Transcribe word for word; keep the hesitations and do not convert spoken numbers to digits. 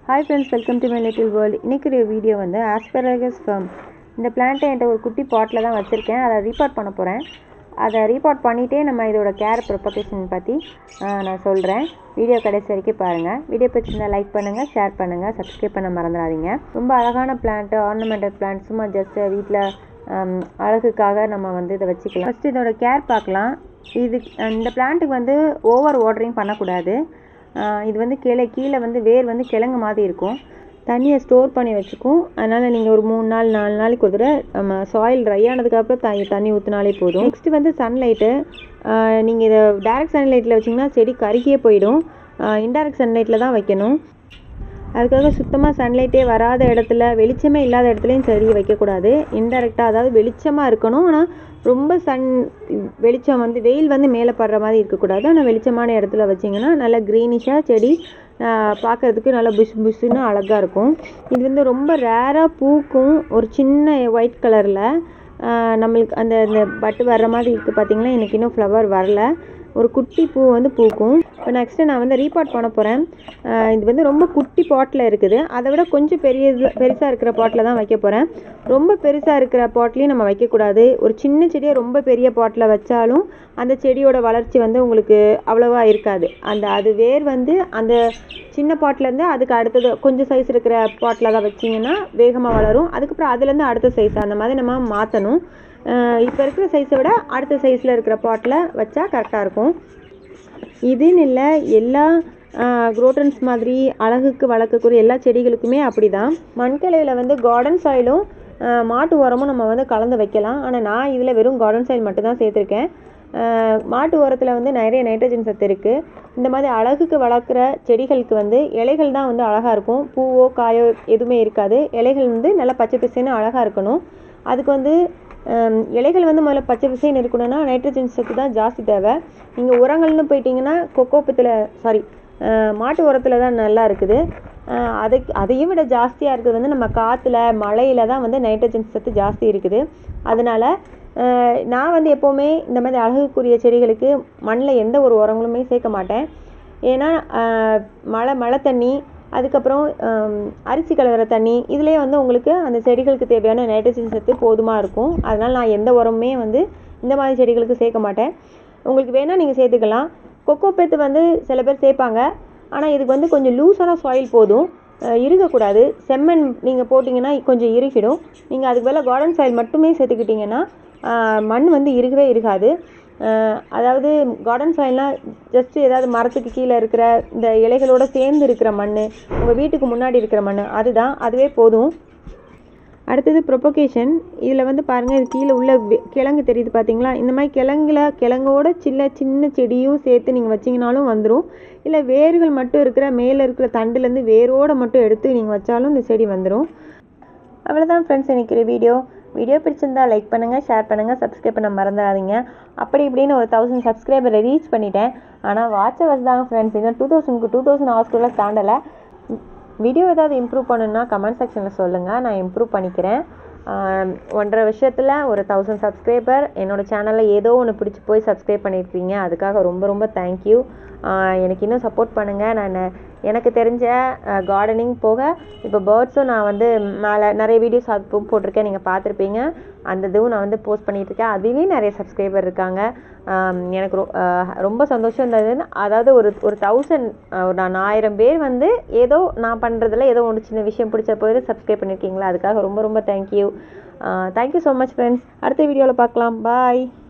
Hi friends, welcome to my little world. இன்றைக்கி ஒரு video வந்து ஆஸ்பெரகஸ் ஃபார்ம். இந்த பிளான்ட்டை என்கிட்ட ஒரு குட்டி பாட்டில் தான் வச்சுருக்கேன். அதை ரீபார்ட் பண்ண போகிறேன். அதை ரீபார்ட் பண்ணிகிட்டே நம்ம இதோட கேர் ப்ரொபகேஷன் பற்றி நான் சொல்கிறேன். வீடியோ கடைசி வரைக்கும் பாருங்கள். வீடியோ பிடிச்சிருந்தா லைக் பண்ணுங்கள், ஷேர் பண்ணுங்கள், சப்ஸ்கிரைப் பண்ண மறந்துடாதீங்க. ரொம்ப அழகான பிளான்ட்டு, ஆர்னமெண்டல் பிளான்ட், சும்மா ஜஸ்ட்டு வீட்டில் அழகுக்காக நம்ம வந்து இதை வச்சுக்கலாம். ஃபஸ்ட்டு இதோட கேர் பார்க்கலாம். இது இந்த பிளான்ட்டுக்கு வந்து ஓவர் வாட்டரிங் பண்ணக்கூடாது. இது வந்து கிளை கீழே வந்து வேர் வந்து கிழங்கு மாதிரி இருக்கும். தண்ணியை ஸ்டோர் பண்ணி வச்சுக்கும். அதனால் நீங்கள் ஒரு மூணு நாள் நாலு நாளைக்கு ஒரு தடவை நம்ம சாயில் ட்ரை ஆனதுக்கப்புறம் த தண்ணி ஊற்றினாலே போதும். நெக்ஸ்ட்டு வந்து சன்லைட்டு. நீங்கள் இதை டைரக்ட் சன்லைட்டில் வச்சிங்கன்னா செடி கருகியே போயிடும். இன்டைரக்ட் சன்லைட்டில் தான் வைக்கணும். அதுக்காக சுத்தமாக சன்லைட்டே வராத இடத்துல, வெளிச்சமே இல்லாத இடத்துலையும் செடி வைக்கக்கூடாது. இன்டைரக்டாக, அதாவது வெளிச்சமாக இருக்கணும். ஆனால் ரொம்ப சன் வெளிச்சம் வந்து வெயில் வந்து மேலே படுற மாதிரி இருக்கக்கூடாது. ஆனால் வெளிச்சமான இடத்துல வச்சிங்கன்னா நல்லா க்ரீனிஷாக செடி பார்க்குறதுக்கு நல்லா புஷ் புஷ்ஷுன்னு அழகாக இருக்கும். இது வந்து ரொம்ப ரேராக பூக்கும். ஒரு சின்ன ஒயிட் கலரில் நம்மளுக்கு அந்த அந்த பட்டு வர்ற மாதிரி இருக்குது. பார்த்திங்கன்னா எனக்கு இன்னும் ஃப்ளவர் வரல. ஒரு குட்டி பூ வந்து பூக்கும். இப்போ நெக்ஸ்ட்டு நான் வந்து ரீபார்ட் பண்ண போகிறேன். இது வந்து ரொம்ப குட்டி பாட்டில் இருக்குது. அதை விட கொஞ்சம் பெரிய பெருசாக இருக்கிற பாட்டில் தான் வைக்க போகிறேன். ரொம்ப பெருசாக இருக்கிற பாட்லேயும் நம்ம வைக்கக்கூடாது. ஒரு சின்ன செடியை ரொம்ப பெரிய பாட்டில் வச்சாலும் அந்த செடியோட வளர்ச்சி வந்து உங்களுக்கு அவ்வளோவா இருக்காது. அந்த அது வேர் வந்து அந்த சின்ன பாட்டிலேருந்து அதுக்கு அடுத்தது கொஞ்சம் சைஸ் இருக்கிற பாட்டில் தான் வச்சிங்கன்னா வேகமாக வளரும். அதுக்கப்புறம் அதுலேருந்து அடுத்த சைஸ் அந்த மாதிரி நம்ம மாற்றணும். இப்போ இருக்கிற சைஸை விட அடுத்த சைஸில் இருக்கிற பாட்டில் வச்சா கரெக்டாக இருக்கும். இதுன்னு இல்லை, எல்லா குரோட்டன்ஸ் மாதிரி அழகுக்கு வளர்க்கக்கூடிய எல்லா செடிகளுக்குமே அப்படி தான். மண்கலையில் வந்து கார்டன் சாயிலும் மாட்டு உரமும் நம்ம வந்து கலந்து வைக்கலாம். ஆனால் நான் இதில் வெறும் கார்டன் சாயில் மட்டும்தான் சேர்த்துருக்கேன். மாட்டு உரத்தில் வந்து நிறைய நைட்ரஜன் சத்து இருக்குது. இந்த மாதிரி அழகுக்கு வளர்க்குற செடிகளுக்கு வந்து இலைகள் தான் வந்து அழகாக இருக்கும். பூவோ காயோ எதுவுமே இருக்காது. இலைகள் வந்து நல்லா பச்சை பசேன்னு அழகாக இருக்கணும். அதுக்கு வந்து இலைகள் வந்து முதல்ல பச்சை பசேன்னு இருக்கணும்னா நைட்ரஜன் சத்து தான் ஜாஸ்தி தேவை. நீங்கள் உரங்கள்னு போயிட்டிங்கன்னா கொக்கோப்பத்தில் சாரி மாட்டு உரத்தில் தான் நல்லா இருக்குது. அதை அதையும் விட ஜாஸ்தியாக இருக்குது வந்து நம்ம காற்றுல மழையில் தான் வந்து நைட்ரஜன் சத்து ஜாஸ்தி இருக்குது. அதனால் நான் வந்து எப்போவுமே இந்த மாதிரி அழகுக்குரிய செடிகளுக்கு மண்ணில் எந்த ஒரு உரங்களுமே சேர்க்க மாட்டேன். ஏன்னா மழை மழை தண்ணி, அதுக்கப்புறம் அரிசி கலவர தண்ணி, இதிலே வந்து உங்களுக்கு அந்த செடிகளுக்கு தேவையான நைட்ரஜன் சத்து போதுமாக இருக்கும். அதனால் நான் எந்த உரமுமே வந்து இந்த மாதிரி செடிகளுக்கு சேர்க்க மாட்டேன். உங்களுக்கு வேணால் நீங்கள் சேர்த்துக்கலாம். கொக்கோ பேத்து வந்து சில பேர் சேர்ப்பாங்க. ஆனால் இதுக்கு வந்து கொஞ்சம் லூஸான சாயில் போதும், இறுகக்கூடாது. செம்மண் நீங்கள் போட்டிங்கன்னா கொஞ்சம் இறுகிடும். நீங்கள் அதுக்கு மேலே கார்டன் சாயில் மட்டுமே சேர்த்துக்கிட்டிங்கன்னா மண் வந்து இறுகவே இருக்காது. அதாவது கார்டன் சாயில்னால் ஜஸ்ட்டு ஏதாவது மரத்துக்கு கீழே இருக்கிற இந்த இலைகளோடு சேர்ந்து இருக்கிற மண், உங்கள் வீட்டுக்கு முன்னாடி இருக்கிற மண், அதுதான், அதுவே போதும். அடுத்தது ப்ரொபகேஷன். இதில் வந்து பாருங்கள், இது கீழே உள்ள கிழங்கு தெரியுது பார்த்தீங்களா? இந்த மாதிரி கிழங்குல கிழங்கோட சின்ன சின்ன செடியும் சேர்த்து நீங்கள் வச்சிங்கனாலும் வந்துடும். இல்லை வேர்கள் மட்டும் இருக்கிற மேலே இருக்கிற தண்டுலேருந்து வேரோடு மட்டும் எடுத்து நீங்கள் வச்சாலும் இந்த செடி வந்துடும். அவ்வளோதான் ஃப்ரெண்ட்ஸ், இன்றைக்கி வீடியோ வீடியோ பிடிச்சிருந்தா லைக் பண்ணுங்கள், ஷேர் பண்ணுங்கள், சப்ஸ்கிரைப் பண்ண மறந்துடாதீங்க. அப்படி இப்படின்னு ஒரு தௌசண்ட் சப்ஸ்கிரைபரை ரீச் பண்ணிட்டேன். ஆனால் வாட்ச் ஹவர்ஸ் தாங்க ஃப்ரெண்ட்ஸ், இன்னும் டூ தௌசண்ட்க்கு டூ தௌசண்ட் ஹவர்ஸ்க்குள்ளே தாண்டலை. வீடியோ ஏதாவது இம்ப்ரூவ் பண்ணணுன்னா கமெண்ட் செக்ஷனில் சொல்லுங்கள், நான் இம்ப்ரூவ் பண்ணிக்கிறேன். ஒன்றரை விஷயத்தில் ஒரு தௌசண்ட் சப்ஸ்கிரைபர் என்னோடய சேனலில் ஏதோ ஒன்று பிடிச்சி போய் சப்ஸ்கிரைப் பண்ணியிருக்கீங்க. அதுக்காக ரொம்ப ரொம்ப தேங்க்யூ. எனக்கு இன்னும் சப்போர்ட் பண்ணுங்கள். நான் எனக்கு தெரிஞ்ச கார்டனிங் போக இப்போ பேர்ட்ஸும் நான் வந்து மேலே நிறைய வீடியோஸ் அது போட்டிருக்கேன், நீங்கள் பார்த்துருப்பீங்க. அந்த இதுவும் நான் வந்து போஸ்ட் பண்ணிகிட்ருக்கேன். அதுலேயும் நிறைய சப்ஸ்கிரைபர் இருக்காங்க. எனக்கு ரொ ரொம்ப சந்தோஷம் இருந்ததுன்னு, அதாவது ஒரு ஒரு தௌசண்ட் ஒரு நான் ஆயிரம் பேர் வந்து ஏதோ நான் பண்ணுறதுல ஏதோ ஒன்று சின்ன விஷயம் பிடிச்ச போய் சப்ஸ்கிரைப் பண்ணியிருக்கீங்களா? அதுக்காக ரொம்ப ரொம்ப thank you. Thank you so much friends. அடுத்த வீடியோவில் பார்க்கலாம். பாய்.